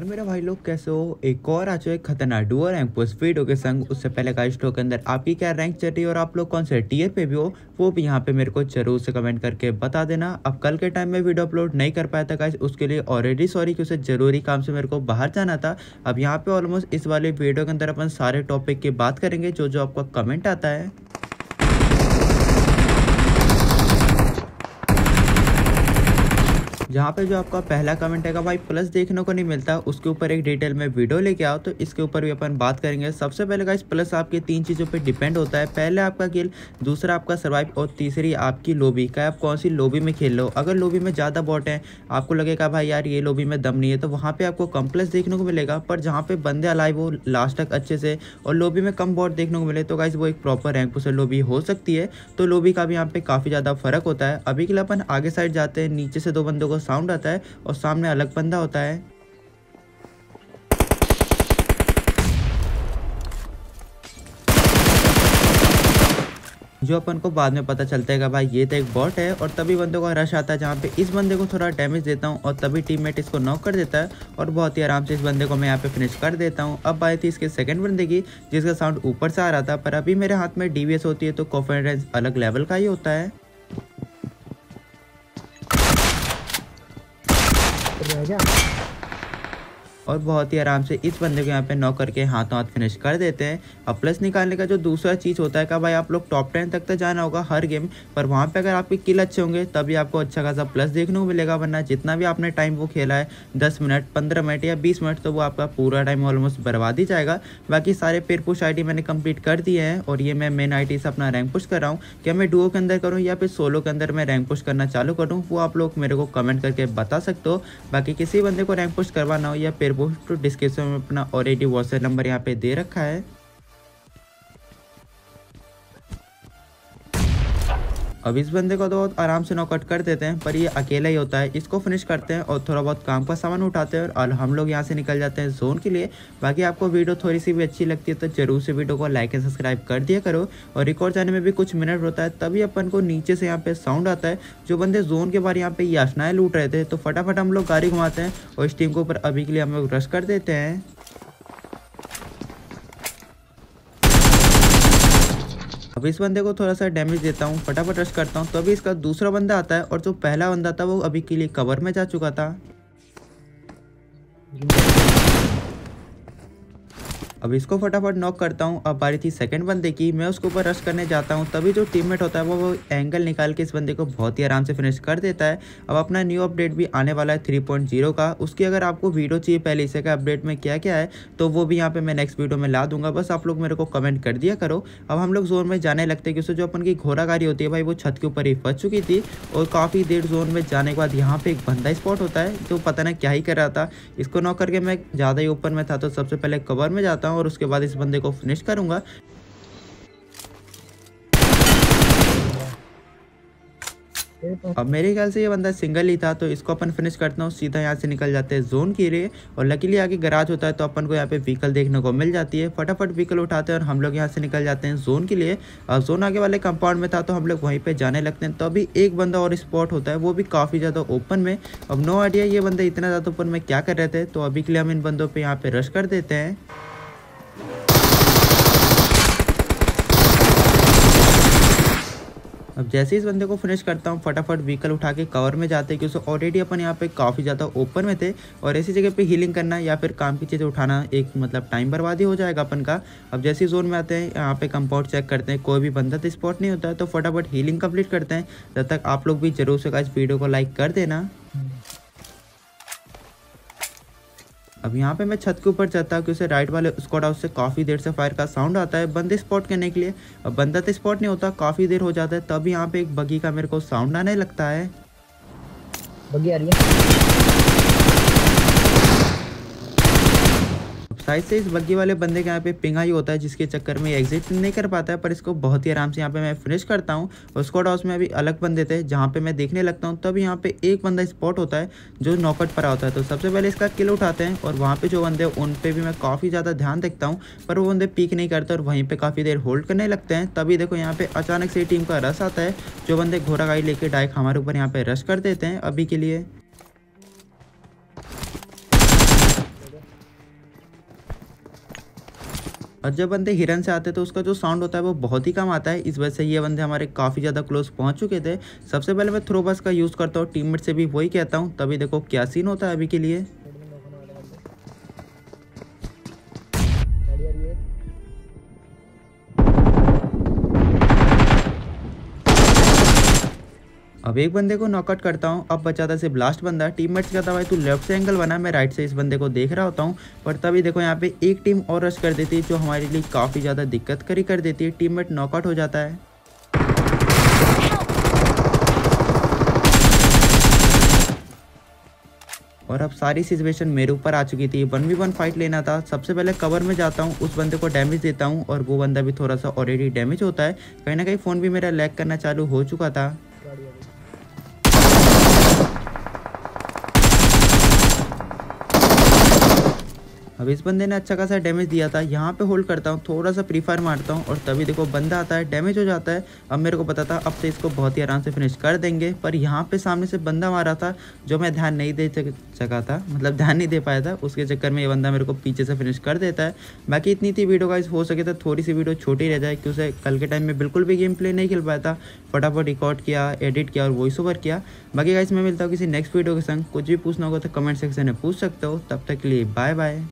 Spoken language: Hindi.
मेरे भाई लोग कैसे हो। एक और आ चुके खतरनाक डुओ रैंक पोस्ट वीडियो के संग। उससे पहले का स्टोर के अंदर आपकी क्या रैंक चल रही है और आप लोग कौन से टीयर पे भी हो वो भी यहाँ पे मेरे को जरूर से कमेंट करके बता देना। अब कल के टाइम में वीडियो अपलोड नहीं कर पाया था गाइस, उसके लिए ऑलरेडी सॉरी कि उसे जरूरी काम से मेरे को बाहर जाना था। अब यहाँ पे ऑलमोस्ट इस वाले वीडियो के अंदर अपन सारे टॉपिक की बात करेंगे जो जो आपका कमेंट आता है। जहाँ पे जो आपका पहला कमेंट है भाई प्लस देखने को नहीं मिलता, उसके ऊपर एक डिटेल में वीडियो लेके आओ, तो इसके ऊपर भी अपन बात करेंगे। सबसे पहले गाइस प्लस आपके तीन चीज़ों पे डिपेंड होता है। पहले आपका किल, दूसरा आपका सर्वाइव और तीसरी आपकी लॉबी का आप कौन सी लॉबी में खेल लो। अगर लॉबी में ज़्यादा बॉट है, आपको लगेगा भाई यार ये लॉबी में दम नहीं है, तो वहाँ पर आपको कम प्लस देखने को मिलेगा। पर जहाँ पे बंदे अलाइव हो लास्ट तक अच्छे से और लॉबी में कम बॉट देखने को मिले तो गाइस वो एक प्रॉपर रैंक पुशर लॉबी हो सकती है। तो लॉबी का भी यहाँ पे काफ़ी ज़्यादा फर्क होता है। अभी के लिए अपन आगे साइड जाते हैं, नीचे से दो बंदों को साउंड आता है और सामने अलग बंदा होता है। जो अपन को बाद में पता चलता है कि भाई ये तो एक बॉट है, और तभी बंदों का रश आता है जहाँ पे इस बंदे को थोड़ा डैमेज देता हूँ और तभी टीममेट इसको नॉक कर देता है और बहुत ही आराम से इस बंदे को मैं यहाँ पे फिनिश कर देता हूँ। अब बात थी इसके सेकंड बंदे की जिसका साउंड ऊपर से आ रहा था, पर अभी मेरे हाथ में डीवीएस होती है तो कॉन्फिडेंस अलग लेवल का ही होता है। और बहुत ही आराम से इस बंदे को यहाँ पे नॉक करके हाथों हाथ फिनिश कर देते हैं। अब प्लस निकालने का जो दूसरा चीज़ होता है कि भाई आप लोग टॉप 10 तक तो जाना होगा हर गेम, पर वहाँ पे अगर आपके किल अच्छे होंगे तभी आपको अच्छा खासा प्लस देखने को मिलेगा। वरना जितना भी आपने टाइम वो खेला है 10 मिनट 15 मिनट या 20 मिनट, तो वो आपका पूरा टाइम ऑलमोस्ट बर्बाद ही जाएगा। बाकी सारे पेयर पुश आई मैंने कंप्लीट कर दिए हैं और ये मैं मेन आई से अपना रैंक पुश कर रहा हूँ। क्या मैं डुओ के अंदर करूँ या फिर सोलो के अंदर मैं रैंक पुश करना चालू करूँ, वो आप लोग मेरे को कमेंट करके बता सकते हो। बाकी किसी बंदे को रैंक पुश करवाना हो या पेयर पुश, तो डिस्क्रिप्शन में अपना ऑलरेडी व्हाट्सएप नंबर यहाँ पे दे रखा है। अब इस बंदे को तो आराम से नॉकआउट कर देते हैं, पर ये अकेला ही होता है। इसको फिनिश करते हैं और थोड़ा बहुत काम का सामान उठाते हैं और हम लोग यहाँ से निकल जाते हैं जोन के लिए। बाकी आपको वीडियो थोड़ी सी भी अच्छी लगती है तो जरूर से वीडियो को लाइक एंड सब्सक्राइब कर दिया करो। और रिकॉर्ड जाने में भी कुछ मिनट होता है, तभी अपन को नीचे से यहाँ पे साउंड आता है। जो बंदे जोन के बाहर यहाँ पे याचनाएं लूट रहे थे, तो फटाफट हम लोग गाड़ी घुमाते हैं और इस टीम के ऊपर अभी के लिए हम लोग रश कर देते हैं। अब इस बंदे को थोड़ा सा डैमेज देता हूँ, फटाफट रश करता हूँ, तो अभी इसका दूसरा बंदा आता है और जो पहला बंदा था वो अभी के लिए कवर में जा चुका था। अब इसको फटाफट नॉक करता हूँ। अब बारी थी सेकंड बंदे की, मैं उसके ऊपर रश करने जाता हूँ, तभी जो टीममेट होता है वो एंगल निकाल के इस बंदे को बहुत ही आराम से फिनिश कर देता है। अब अपना न्यू अपडेट भी आने वाला है 3.0 का, उसकी अगर आपको वीडियो चाहिए पहले इसे का अपडेट में क्या क्या है तो वो भी यहाँ पे मैं नेक्स्ट वीडियो में ला दूंगा, बस आप लोग मेरे को कमेंट कर दिया करो। अब हम लोग जोन में जाने लगते हैं क्योंकि जो अपन की घोड़ा गाड़ी होती है भाई वो छत के ऊपर ही फंस चुकी थी और काफ़ी देर जोन में जाने के बाद यहाँ पे एक बंदा स्पॉट होता है जो पता नहीं क्या ही कर रहा था। इसको नॉक करके मैं ज़्यादा ही ऊपर में था तो सबसे पहले कवर में जाता हूँ और उसके बाद इस बंदे को फिनिश करूंगा। अब मेरे ख्याल से ये बंदा सिंगल ही था तो इसको अपन फिनिश करता हूँ। सीधा यहाँ से निकल जाते हैं जोन के लिए और लकीली आगे गराज होता है तो अपन को यहाँ पे व्हीकल देखने को मिल जाती है। फटाफट व्हीकल उठाते हैं और हम लोग यहाँ से निकल जाते हैं जोन के लिए। अब जोन आगे वाले कंपाउंड में था तो हम लोग वहीं पे जाने लगते हैं, तो अभी एक बंदा और स्पॉट होता है, वो भी काफ़ी ज़्यादा ओपन में। अब नो आइडिया ये बंदा इतना ज़्यादा ओपन में क्या कर रहे थे, तो अभी के लिए हम इन बंदों पर यहाँ पे रश कर देते हैं। अब जैसे इस बंदे को फिनिश करता हूँ फटाफट व्हीकल उठा के कवर में जाते हैं क्योंकि ऑलरेडी अपन यहाँ पे काफ़ी ज़्यादा ओपन में थे और ऐसी जगह पे हीलिंग करना या फिर काम की चीज़ें उठाना एक मतलब टाइम बर्बादी हो जाएगा अपन का। अब जैसे जोन में आते हैं यहाँ पे कंपाउंड चेक करते हैं, कोई भी बंदा तो स्पॉट नहीं होता है, तो फटाफट हीलिंग कंप्लीट करते हैं। जब तक आप लोग भी जरूर से इस वीडियो को लाइक कर देना। अब यहाँ पे मैं छत के ऊपर जाता हूँ क्योंकि राइट वाले स्क्वाड हाउस से काफ़ी देर से फायर का साउंड आता है बंदे स्पॉट करने के लिए। अब बंदा तो स्पॉट नहीं होता, काफ़ी देर हो जाता है, तब यहाँ पे एक बगी का मेरे को साउंड आने लगता है। बगी आ रही है। साइड से इस बग्गी वाले बंदे के यहाँ पे पिंगा ही होता है जिसके चक्कर में एग्जिट नहीं कर पाता है, पर इसको बहुत ही आराम से यहाँ पे मैं फिनिश करता हूँ। और स्क्वाड हाउस में अभी अलग बंदे थे जहाँ पे मैं देखने लगता हूँ, तब यहाँ पे एक बंदा स्पॉट होता है जो नॉकआउट पर होता है, तो सबसे पहले इसका किल उठाते हैं और वहाँ पे जो बंदे उन पे भी मैं काफ़ी ज़्यादा ध्यान देखता हूँ, पर वो बंदे पीक नहीं करते और वहीं पर काफ़ी देर होल्ड करने लगते हैं। तभी देखो यहाँ पे अचानक से टीम का रश आता है, जो बंदे घोड़ा गाड़ी लेके डायरेक्ट हमारे ऊपर यहाँ पे रश कर देते हैं अभी के लिए। और जब बंदे हिरन से आते हैं तो उसका जो साउंड होता है वो बहुत ही कम आता है। इस वजह से ये बंदे हमारे काफ़ी ज़्यादा क्लोज पहुंच चुके थे। सबसे पहले मैं थ्रोबस का यूज़ करता हूँ, टीममेट से भी वही कहता हूँ। तभी देखो क्या सीन होता है अभी के लिए। साइड में नॉक होने वाले बंदे। गाड़ी आ रही है। अब एक बंदे को नॉकआउट करता हूँ। अब बचा था सिर्फ लास्ट बंदा। टीममेट्स कहता भाई तू लेफ्ट से एंगल बना, मैं राइट से इस बंदे को देख रहा होता हूँ। पर तभी देखो यहाँ पे एक टीम और रश कर देती है जो हमारे लिए काफ़ी ज़्यादा दिक्कत करी कर देती है। टीममेट नॉकआउट हो जाता है। और अब सारी सिचुएशन मेरे ऊपर आ चुकी थी। 1v1 फाइट लेना था। सबसे पहले कवर में जाता हूँ, उस बंदे को डैमेज देता हूँ और वो बंदा भी थोड़ा सा ऑलरेडी डैमेज होता है। कहीं ना कहीं फ़ोन भी मेरा लैग करना चालू हो चुका था। गाड़ी आ गई। अब इस बंदे ने अच्छा खासा डैमेज दिया था। यहाँ पे होल्ड करता हूँ, थोड़ा सा प्री फायर मारता हूँ और तभी देखो बंदा आता है, डैमेज हो जाता है। अब मेरे को पता था अब से इसको बहुत ही आराम से फिनिश कर देंगे। पर यहाँ पे सामने से बंदा मारा था जो मैं ध्यान नहीं दे सका था, मतलब ध्यान नहीं दे पाया था। उसके चक्कर में ये बंदा मेरे को पीछे से फिनिश कर देता है। बाकी इतनी थी वीडियो गाइस। हो सके तो थोड़ी सी वीडियो छोटी रह जाए क्योंकि कल के टाइम में बिल्कुल भी गेम प्ले नहीं खेल पाया था। फटाफट रिकॉर्ड किया, एडिट किया और वॉइस ओवर किया। बाकी गाइस मैं मिलता हूँ किसी नेक्स्ट वीडियो के संग। कुछ भी पूछना होगा तो कमेंट सेक्शन में पूछ सकते हो। तब तक के लिए बाय बाय।